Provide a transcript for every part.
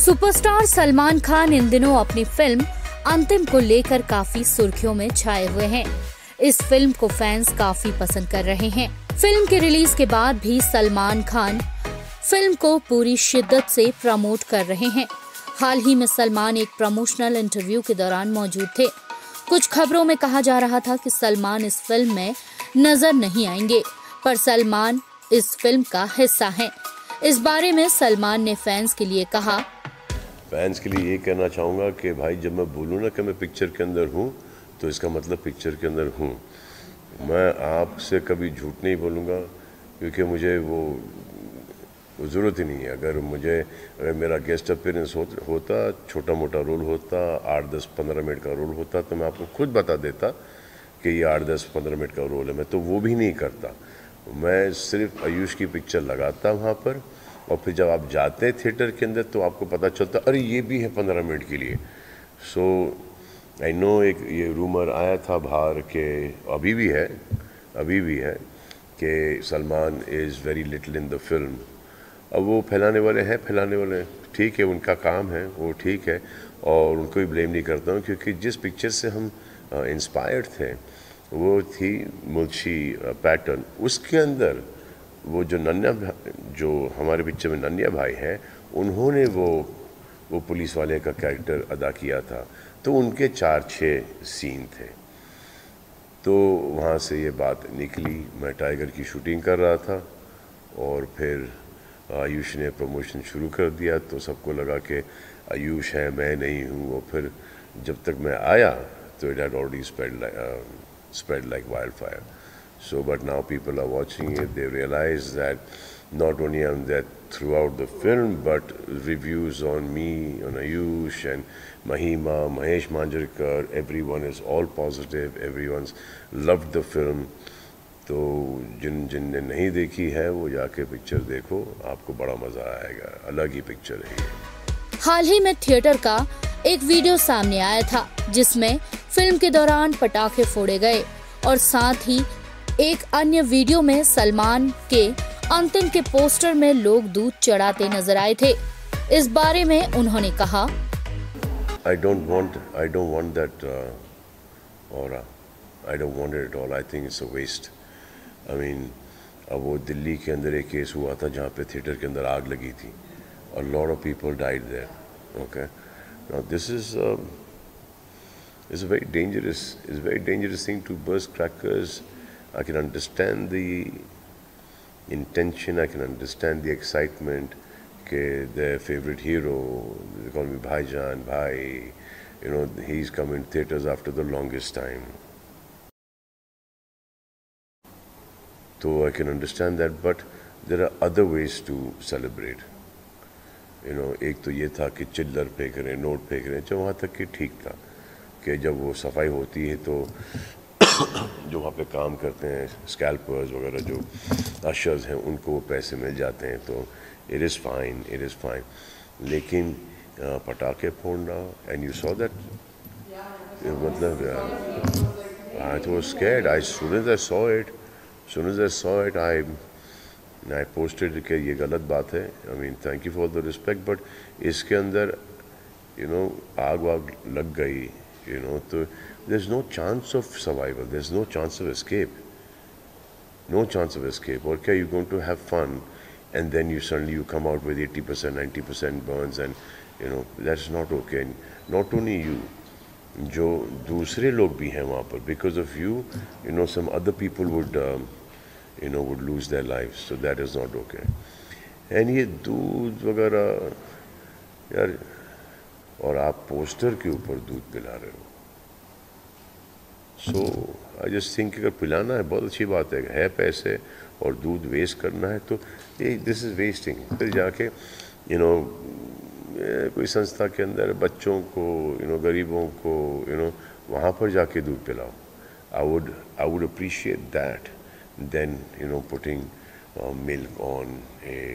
Superstar Salman Khan इन दिनों अपनी film अंतिम को लेकर काफी सुर्खियों में छाए हुए हैं। इस फिल्म को फैंस काफी पसंद कर रहे हैं। फिल्म के रिलीज के बाद भी सलमान खान फिल्म को पूरी शिद्दत से प्रमोट कर रहे हैं। हाल ही में सलमान एक प्रमोशनल इंटरव्यू के दौरान मौजूद थे। कुछ खबरों में कहा जा रहा था कि सलमान इस फिल्म में नजर नहीं आएंगे, पर सलमान इस फिल्म का हिस्सा हैं। इस बारे में सलमान ने फैंस के लिए कहा, फैंस के लिए ये कहना चाहूँगा कि भाई जब मैं बोलूँ ना कि मैं पिक्चर के अंदर हूँ तो इसका मतलब पिक्चर के अंदर हूँ। मैं आपसे कभी झूठ नहीं बोलूँगा क्योंकि मुझे वो ज़रूरत ही नहीं है। अगर मेरा गेस्ट अपीयरेंस होता छोटा मोटा रोल होता 8-10-15 मिनट का रोल होता तो मैं आपको खुद बता देता कि ये 8-10-15 मिनट का रोल है। मैं तो वो भी नहीं करता। मैं सिर्फ आयुष की पिक्चर लगाता वहाँ पर और फिर जब आप जाते हैं थिएटर के अंदर तो आपको पता चलता अरे ये भी है 15 मिनट के लिए। सो आई नो एक ये रूमर आया था बाहर के अभी भी है कि Salman is very little in the film. अब वो फैलाने वाले ठीक है, उनका काम है, वो ठीक है और उनको भी ब्लेम नहीं करता हूँ क्योंकि जिस पिक्चर से हम इंस्पायर्ड थे वो थी मुल्शी पैटर्न। उसके अंदर वो जो हमारे पिक्चर में नन्या भाई हैं उन्होंने वो पुलिस वाले का कैरेक्टर अदा किया था तो उनके 4-6 सीन थे। तो वहाँ से ये बात निकली। मैं टाइगर की शूटिंग कर रहा था और फिर आयुष ने प्रमोशन शुरू कर दिया तो सबको लगा कि आयुष है, मैं नहीं हूँ। और फिर जब तक मैं आया तो it had already spread like wildfire. So but now people are watching it, they realize that not only am that throughout the film but reviews on me, on Ayush and Mahima, Mahesh Manjrekar, everyone is all positive, everyone's loved the film. तो जिनने नहीं देखी है वो जाके picture देखो, आपको बड़ा मजा आएगा। अलग ही पिक्चर है ये। हाल ही में थिएटर का एक वीडियो सामने आया था जिसमें फिल्म के दौरान पटाखे फोड़े गए और साथ ही एक अन्य वीडियो में सलमान के अंतिम के पोस्टर में लोग दूध चढ़ाते नजर आए थे। इस बारे में उन्होंने कहा, I don't want that aura. I don't want it at all. I think it's a waste. I mean, अब वो दिल्ली के अंदर एक केस हुआ था जहाँ पे थिएटर के अंदर आग लगी थी। A lot of people died there. Okay. Now this is a very dangerous thing to burst crackers. I can understand the intention. I can understand the excitement. Okay, their favorite hero, they call me Bhaijan, Bhai. You know, he's come in theaters after the longest time. So I can understand that, but there are other ways to celebrate. You know, एक तो ये था कि चिल्लर फेंक रहे, note फेंक रहे, जो वहाँ तक कि ठीक था कि जब वो सफाई होती है तो जो वहाँ पे काम करते हैं स्कैल्पर्स वगैरह जो अशर्स हैं उनको पैसे मिल जाते हैं तो इट इज़ फाइन। लेकिन पटाखे फोड़ना एंड यू सॉ दैट, मतलब I was scared. as soon as I saw it I posted कि ये गलत बात है। I mean thank you for the respect, but इसके अंदर you know आग वाग लग गई, you know, तो there's no chance of survival, there's no chance of escape. और क्या you going to have fun and then you come out with 80% 90% burns and you know that's not okay. Not only you, जो दूसरे लोग भी हैं वहाँ पर, because of you know some other people would lose their lives, so that is not okay. And ये दूध वगैरह यार, और आप पोस्टर के ऊपर दूध पिला रहे हो, so I just think अगर पिलाना है बहुत अच्छी बात है पैसे और दूध वेस्ट करना है तो this is wasting. फिर जाके you know कोई संस्था के अंदर बच्चों को you know गरीबों को you know वहाँ पर जाके दूध पिलाओ. I would appreciate that than you know putting milk on a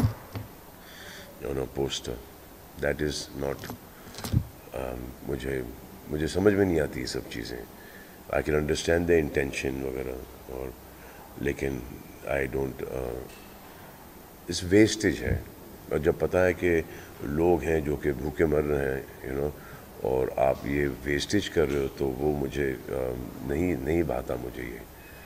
poster. That is not मुझे समझ में नहीं आती ये सब चीज़ें. I can understand the intention वगैरह और लेकिन I don't इस वेस्टेज है. और जब पता है कि लोग हैं जो कि भूखे मर रहे हैं, यू नो, और आप ये वेस्टेज कर रहे हो, तो वो मुझे नहीं भाता मुझे ये।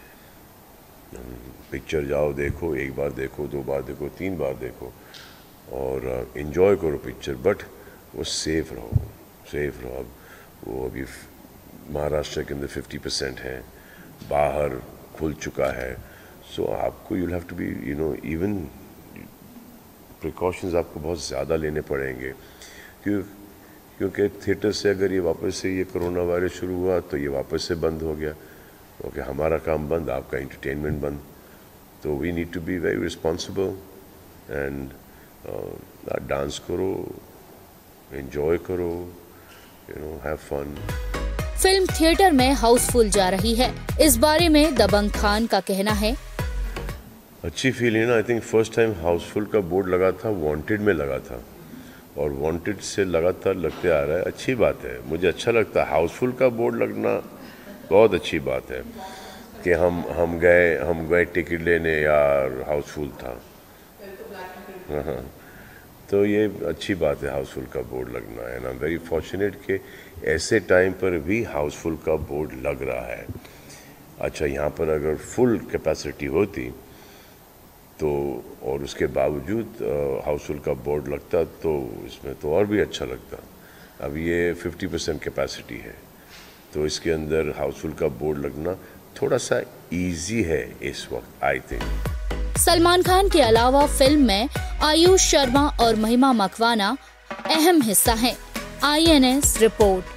पिक्चर जाओ देखो, एक बार देखो, 2 बार देखो, 3 बार देखो और इन्जॉय करो पिक्चर, बट वो सेफ रहो। अब वो अभी महाराष्ट्र के अंदर 50% है, बाहर खुल चुका है, सो आपको you'll have to be, you know, even precautions आपको बहुत ज़्यादा लेने पड़ेंगे, क्योंकि थिएटर से अगर ये वापस से ये कोरोना वायरस शुरू हुआ तो ये वापस से बंद हो गया, ओके, हमारा काम बंद, आपका एंटरटेनमेंट बंद। तो we need to be very responsible and dance करो, एंजॉय करो, you know, have fun. Film theatre में हाउसफुल जा रही है, इस बारे में दबंग खान का कहना है। अच्छी फील है ना। I think first time housefull का बोर्ड लगा था, वांटेड में लगा था, और वांटेड से लगातार लगते आ रहा है। अच्छी बात है, मुझे अच्छा लगता है। हाउसफुल का बोर्ड लगना बहुत अच्छी बात है कि हम गए टिकट लेने, यार हाउसफुल था। हाँ, तो ये अच्छी बात है हाउसफुल का बोर्ड लगना, and I am very fortunate कि ऐसे टाइम पर भी हाउसफुल का बोर्ड लग रहा है। अच्छा, यहाँ पर अगर फुल कैपेसिटी होती तो, और उसके बावजूद हाउसफुल का बोर्ड लगता, तो इसमें तो और भी अच्छा लगता। अब ये 50% कैपेसिटी है, तो इसके अंदर हाउसफुल का बोर्ड लगना थोड़ा सा इजी है इस वक्त, आई थिंक। सलमान खान के अलावा फिल्म में आयुष शर्मा और महिमा मकवाना अहम हिस्सा हैं। INS report.